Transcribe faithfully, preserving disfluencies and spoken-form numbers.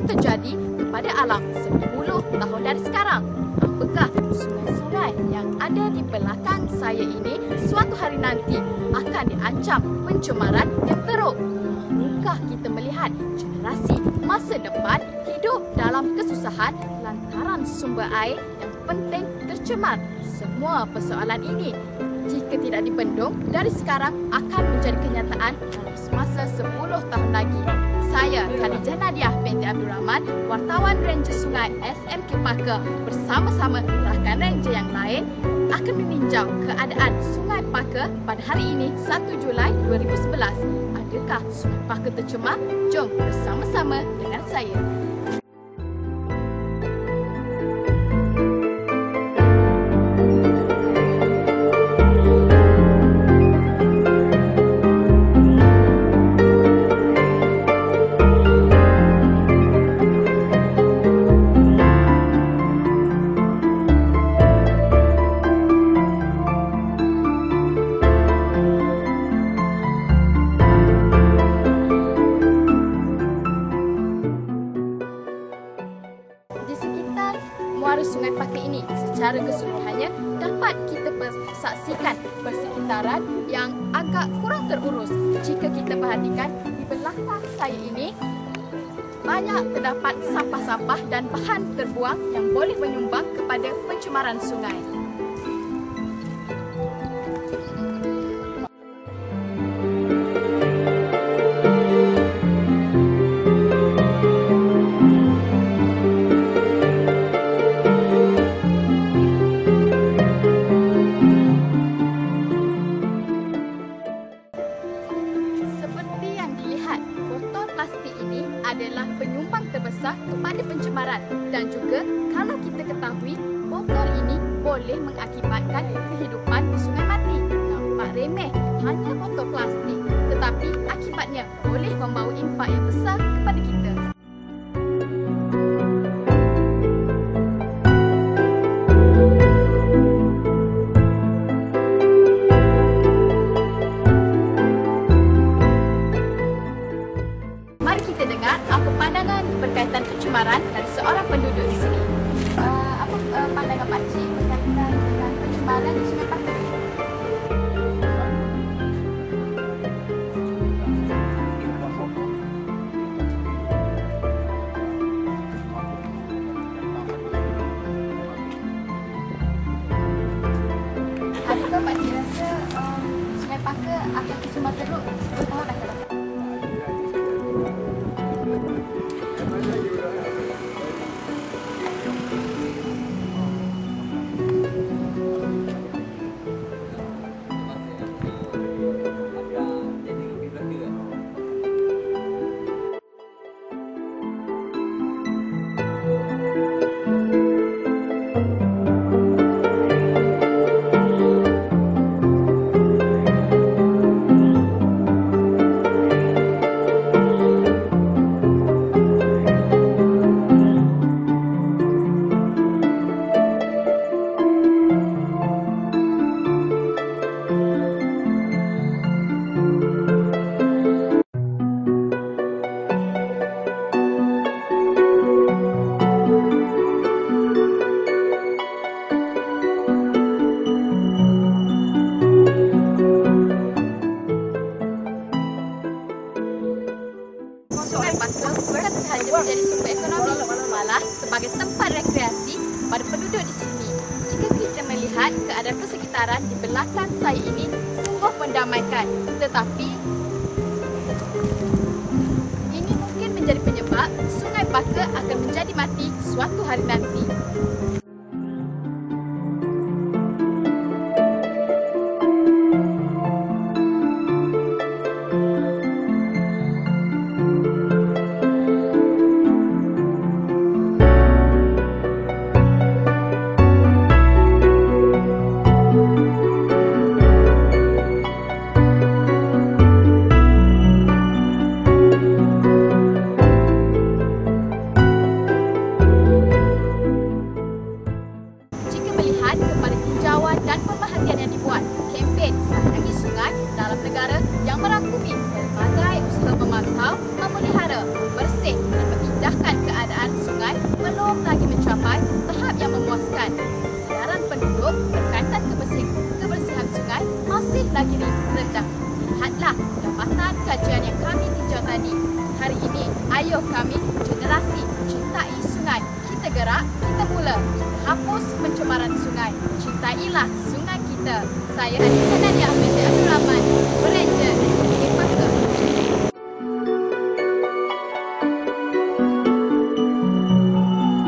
terjadi kepada alam sepuluh tahun dari sekarang? Apakah sungai-sungai yang ada di belakang saya ini suatu hari nanti akan diancam pencemaran yang teruk? Maukah kita melihat generasi masa depan hidup dalam kesusahan lantaran sumber air yang penting tercemar? Semua persoalan ini, jika tidak dibendung dari sekarang, akan menjadi kenyataan dalam semasa sepuluh tahun lagi. Saya, Khadijah Nadiah binti Abdul Rahman, wartawan Ranger Sungai S M Q Parker bersama-sama rakan ranger yang lain akan meninjau keadaan Sungai Parker pada hari ini satu Julai dua ribu sebelas. Adakah Sungai Parker tercemar? Jom bersama-sama dengan saya. Muara Sungai Parker ini secara keseluruhannya dapat kita saksikan persekitaran yang agak kurang terurus. Jika kita perhatikan di belakang saya ini, banyak terdapat sampah-sampah dan bahan terbuang yang boleh menyumbang kepada pencemaran sungai. Adalah penyumbang terbesar kepada pencemaran, dan juga kalau kita ketahui botol ini boleh mengakibatkan kehidupan di sungai mati. Nampak remeh hanya botol plastik, tetapi akibatnya boleh membawa impak yang besar kepada kita. Mari kita dengar apa pandangan berkaitan pencemaran dari seorang penduduk di sini. Uh, apa uh, pandangan Pak Cik berkaitan dengan pencemaran di Sungai Parker? Adakah Pak Cik rasa um, Sungai Parker akan tercemar teruk sepuluh tahun akan datang? Sungai Parker bukan sahaja menjadi sumber ekonomi, malah sebagai tempat rekreasi pada penduduk di sini. Jika kita melihat keadaan persekitaran di belakang saya ini sungguh mendamaikan, tetapi ini mungkin menjadi penyebab Sungai Parker akan menjadi mati suatu hari nanti. Kepada tinjauan dan pemerhatian yang dibuat, kempen Sayangi Sungai dalam negara yang merangkumi berbagai usaha memantau, memelihara, bersih dan mengindahkan keadaan kebersihan sungai belum lagi mencapai tahap yang memuaskan. Kesedaran penduduk berkaitan kebersihan, kebersihan sungai masih lagi rendah. Lihatlah dapatan kajian yang kami tinjau tadi. Hari ini, ayo kami, generasi cintai sungai. Kita gerak, kita mula. Kita hapus pencemaran sungai. Cintailah sungai kita. Saya Aditya Nadia.